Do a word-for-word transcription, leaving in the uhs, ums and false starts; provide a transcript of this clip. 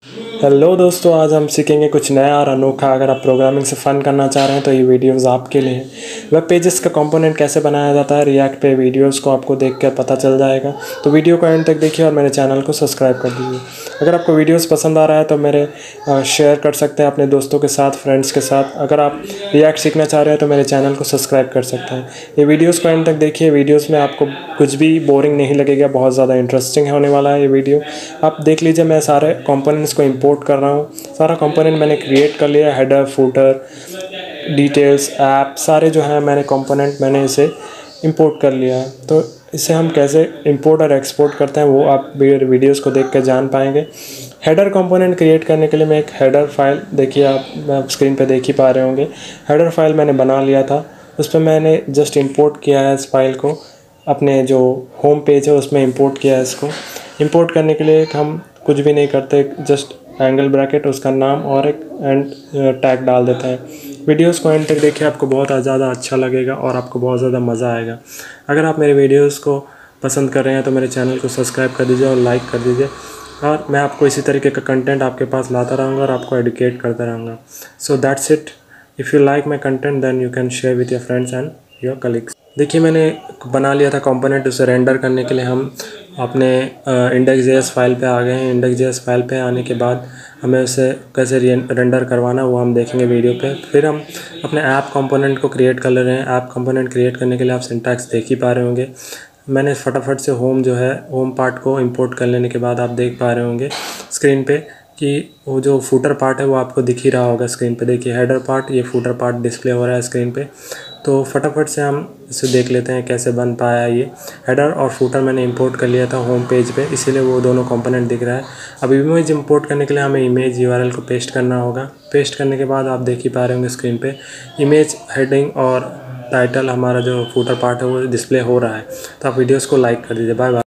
Hello दोस्तों, आज हम सीखेंगे कुछ नया और अनोखा। अगर आप प्रोग्रामिंग से फ़न करना चाह रहे हैं तो ये वीडियोस आपके लिए हैं। वेब पेजेस का कंपोनेंट कैसे बनाया जाता है रिएक्ट पे, वीडियोस को आपको देखकर पता चल जाएगा। तो वीडियो को एंड तक देखिए और मेरे चैनल को सब्सक्राइब कर दीजिए। अगर आपको वीडियोस पसंद आ रहा है तो मेरे शेयर कर सकते हैं अपने दोस्तों के साथ, फ्रेंड्स के साथ। अगर आप रिएक्ट सीखना चाह रहे हैं तो मेरे चैनल को सब्सक्राइब कर सकते हैं। ये वीडियोज़ को एंड तक देखिए। वीडियोज़ में आपको कुछ भी बोरिंग नहीं लगेगा, बहुत ज़्यादा इंटरेस्टिंग होने वाला है ये वीडियो। आप देख लीजिए, मैं सारे कंपोनेंट्स को इंपोर्ट कर रहा हूँ। सारा कंपोनेंट मैंने क्रिएट कर लिया, हेडर, फूटर, डिटेल्स, ऐप, सारे जो हैं मैंने कंपोनेंट मैंने इसे इंपोर्ट कर लिया है। तो इसे हम कैसे इंपोर्ट और एक्सपोर्ट करते हैं वो आप वीडियोस को देख कर जान पाएंगे। हेडर कंपोनेंट क्रिएट करने के लिए मैं एक हेडर फाइल, देखिए आप स्क्रीन पे देख ही पा रहे होंगे, हेडर फाइल मैंने बना लिया था। उस पर मैंने जस्ट इंपोर्ट किया है इस फाइल को, अपने जो होम पेज है उसमें इंपोर्ट किया है इसको। इंपोर्ट करने के लिए हम कुछ भी नहीं करते, जस्ट एंगल ब्रैकेट, उसका नाम और एक एंड टैग डाल देते हैं। वीडियोस को एंड तक देखिए, आपको बहुत ज़्यादा अच्छा लगेगा और आपको बहुत ज़्यादा मज़ा आएगा। अगर आप मेरे वीडियोस को पसंद कर रहे हैं तो मेरे चैनल को सब्सक्राइब कर दीजिए और लाइक कर दीजिए, और मैं आपको इसी तरीके का कंटेंट आपके पास लाता रहूँगा और आपको एडुकेट करता रहूँगा। So that's it. If you like my content then you can share with your friends and your colleagues. देखिए, मैंने बना लिया था कंपोनेंट। उसे रेंडर करने के लिए हम अपने इंडेक्स जे एस फाइल पे आ गए हैं। इंडेक्स जे एस फाइल पे आने के बाद हमें उसे कैसे रेंडर करवाना वो हम देखेंगे वीडियो पे। फिर हम अपने ऐप कंपोनेंट को क्रिएट कर ले रहे हैं। ऐप कंपोनेंट क्रिएट करने के लिए आप सिंटैक्स देख ही पा रहे होंगे। मैंने फटाफट से होम जो है होम पार्ट को इंपोर्ट कर लेने के बाद आप देख पा रहे होंगे स्क्रीन पे कि वो जो फूटर पार्ट है वो आपको दिख ही रहा होगा स्क्रीन पे। देखिए, हेडर पार्ट, ये फूटर पार्ट डिस्प्ले हो रहा है स्क्रीन पे। तो फटाफट से हम इसे देख लेते हैं कैसे बन पाया ये। हेडर और फूटर मैंने इंपोर्ट कर लिया था होम पेज पे, इसीलिए वो दोनों कंपोनेंट दिख रहा है। अब इमेज इंपोर्ट करने के लिए हमें इमेज यूआरएल को पेस्ट करना होगा। पेस्ट करने के बाद आप देख ही पा रहे होंगे स्क्रीन पे इमेज, हेडिंग और टाइटल, हमारा जो फूटर पार्ट है वो डिस्प्ले हो रहा है। तो आप वीडियोज़ को लाइक कर दीजिए। Bye bye.